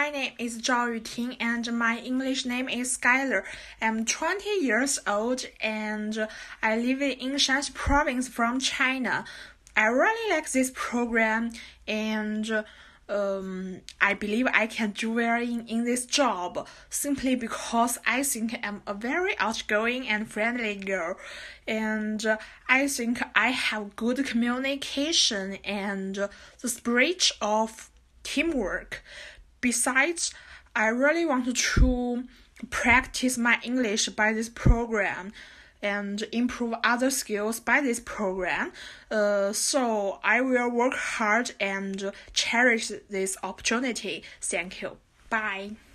my name is Zhao Yuting and my English name is Skylar. I'm 20 years old and I live in Shanxi province from China. I really like this program and I believe I can do well in this job simply because I think I'm a very outgoing and friendly girl, and I think I have good communication and the spirit of teamwork. Besides, I really want to practice my English by this program and improve other skills by this program. So I will work hard and cherish this opportunity. Thank you. Bye.